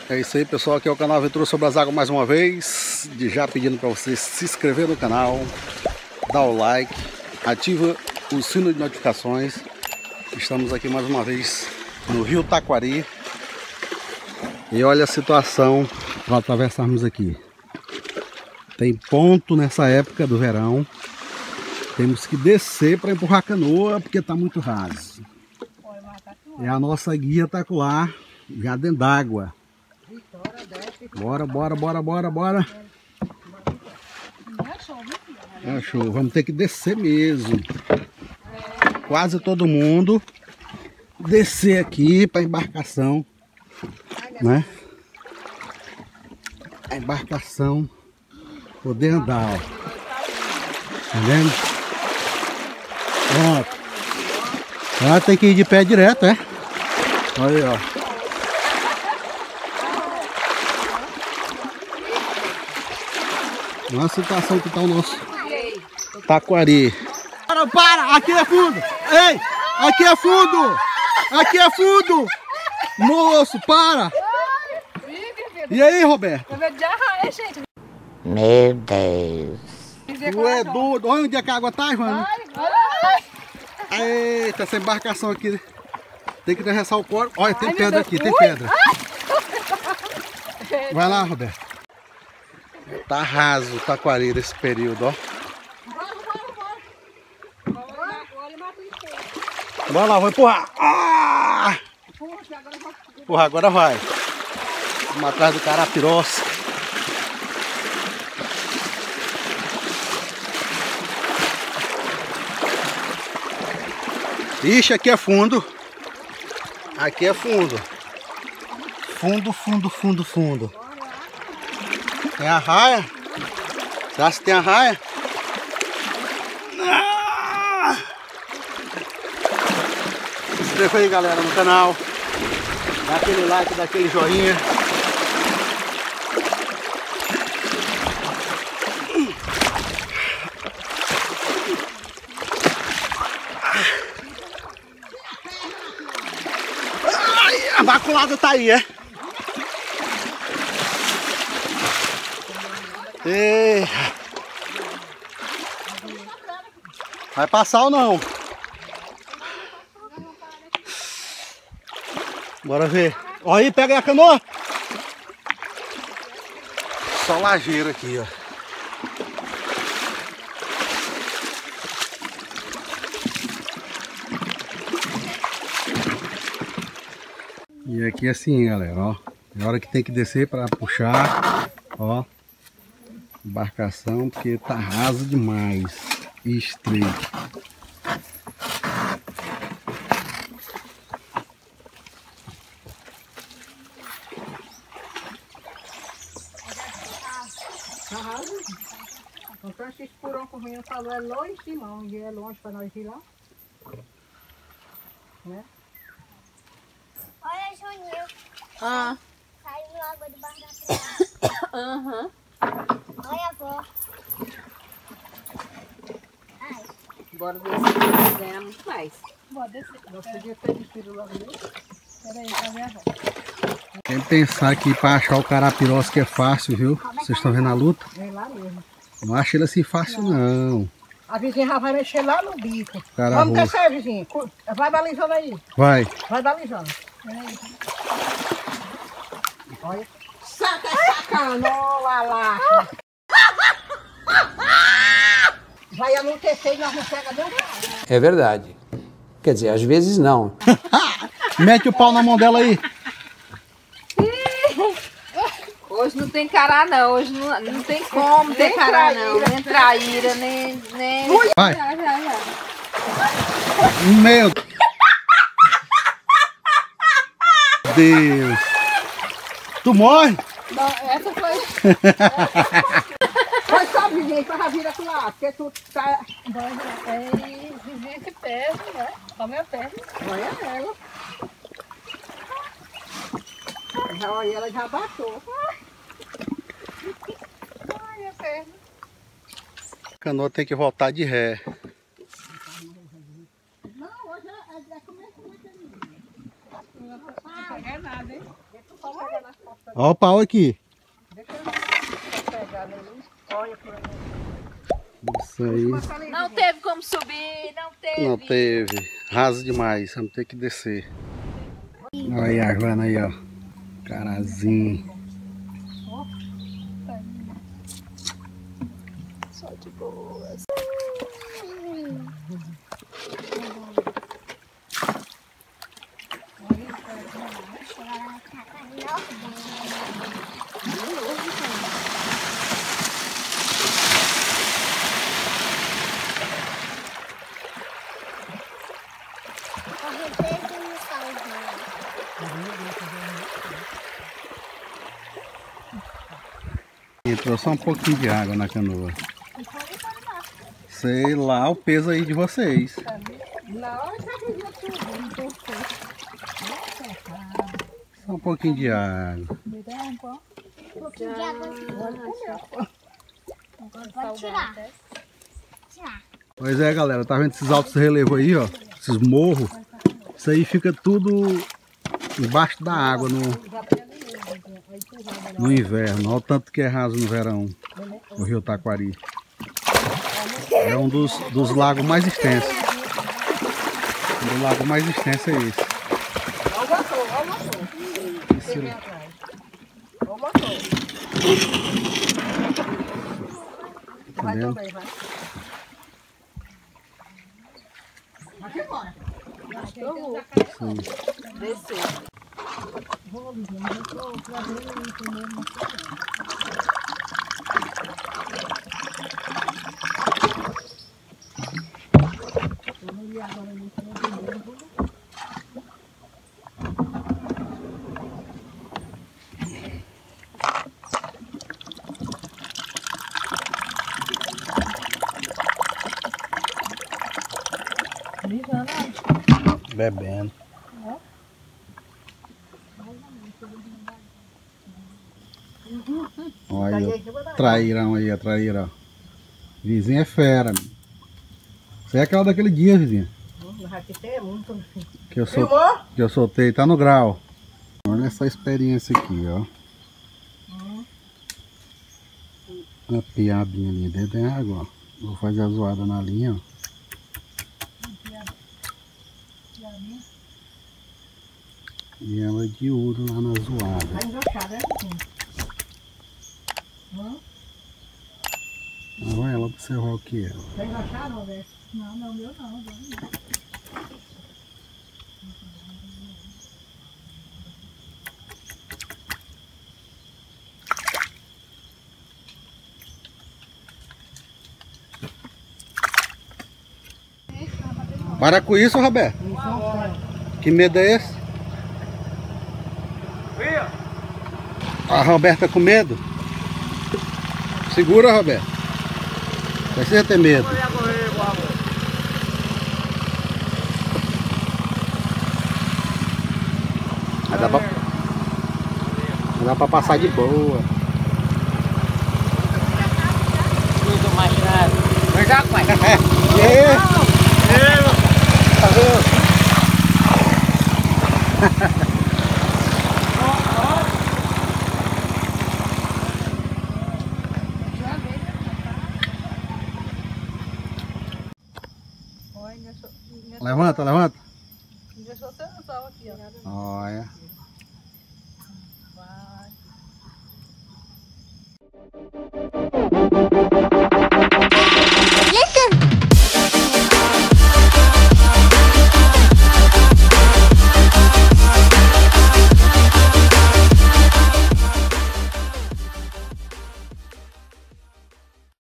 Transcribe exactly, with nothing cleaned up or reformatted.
É isso aí, pessoal, aqui é o canal Aventura sobre as Águas mais uma vez. De já pedindo para você se inscrever no canal, dar o like, ativa o sino de notificações. Estamos aqui mais uma vez no Rio Taquari. E olha a situação para atravessarmos aqui. Tem ponto nessa época do verão. Temos que descer para empurrar a canoa porque está muito raso. E a nossa guia está lá, já dentro d'água. Bora, bora, bora, bora, bora. É show. Vamos ter que descer mesmo. Quase todo mundo descer aqui para a embarcação, né? A embarcação poder andar, ó. Tá vendo? Pronto. Ah, tem que ir de pé direto, é? Olha aí, ó. Olha a situação que tá o nosso Taquari. Para, para! Aqui é fundo! Ei! Aqui é fundo! Aqui é fundo! Moço, para! E aí, Roberto? Meu Deus. Tu é doido! Olha onde é que a água tá, Ivana! Eita, essa embarcação aqui tem que derressar o coro. Olha, tem pedra aqui, tem pedra. Vai lá, Roberto. Tá raso o Taquari nesse período, ó. Bora lá, vou empurrar. Ah! Empurrar, agora vai. Vamos atrás do Carapirosca. Ixi, aqui é fundo. Aqui é fundo. Fundo, fundo, fundo, fundo. Tem a raia? Será que tem a raia? Ah! Se inscreva aí, galera, no canal. Dá aquele like, dá aquele joinha. Ai, a maculada tá aí, é? Ei. Vai passar ou não? Bora ver. Olha aí, pega aí a canoa. Só lajeiro aqui, ó. E aqui assim, galera, ó. É hora que tem que descer para puxar, ó. Embarcação, porque tá raso demais e estreito. Tá raso? Então esse furão que o menino falou é longe de mão, e é longe para nós ir lá. Né? Olha, Juninho. Ah. Saiu água debaixo da praia. Aham. Uhum. Olha, avó. Ai. Bora descer, ganhar muito mais. Bora descer. Eu podia ter descido logo mesmo. Peraí, tá vendo? Quem pensar que para achar o Carapirosca é fácil, viu? Vocês estão vendo a luta? É lá mesmo. Não acha ele assim fácil, não. A vizinha já vai mexer lá no bico. Cara Vamos roxo. descer, vizinha. Vai balizando aí. Vai. Vai balizando. Peraí. Olha. Saca essa canoa lá. Vai anoitecer e nós não pega nem o pau. É verdade. Quer dizer, às vezes não. Mete o pau na mão dela aí. Hoje não tem cará não, hoje não, não tem como ter cará não, nem traíra, nem... nem... Vai. Já, já, já. Meu Deus. Tu morre? Não, essa foi... Foi só, vizinha, para vir aqui lá, porque tu tá... Aí, vizinha que pesa, né? Olha minha perna. Olha ela. Já, olha, ela já baixou. Olha a perna. A canoa tem que voltar de ré. Não, hoje é, é como é que é. é nada, hein? Olha o pau aqui. Deixa eu pegar nele. Olha por aí. Isso aí. Não teve como subir, não teve. Não teve. Raso demais. Vamos ter que descer. Olha aí a Joana aí, ó. Carazinho. Só de boas. Entrou só um pouquinho de água na canoa. Sei lá o peso aí de vocês. Na hora que a gente subiu, então Só um pouquinho de água. Um pouquinho de água. Pode tirar. Tirar. Pois é, galera, tá vendo esses altos relevos aí, ó? Esses morros. Isso aí fica tudo embaixo da água no, no inverno. Olha o tanto que é raso no verão, o rio Taquari. É um dos, dos lagos mais extensos. O lago mais extenso é esse. Olha o motor, olha o motor. Esse, Vem atrás. Olha o motor. tá Vai vendo? também, vai. Vai embora. Sim. Desceu. Bebendo. Olha aí, ó, trairão aí, a traíra. Vizinha é fera. Isso é aquela daquele dia, vizinha. Aqui tem muito. Que eu, sol... Filmou? que eu soltei, tá no grau. Olha essa experiência aqui, ó. Uma piabinha ali dentro tem água, ó. Vou fazer a zoada na linha, ó. E ela de ouro lá na zoada. Tá enganchada, é assim. Olha ela observar o que é. Tá enganchada, Roberto? Não, não, meu não. não. Para com isso, Roberto. Que medo é esse? A Roberta com medo? Segura, Roberto. Precisa ter medo. Vai dar pra, vai dar pra passar de boa. Tudo mais nada. Mas já, pai. Tá vendo? Levanta, levanta. Deixou seu anzol aqui, ó. Olha. Vai.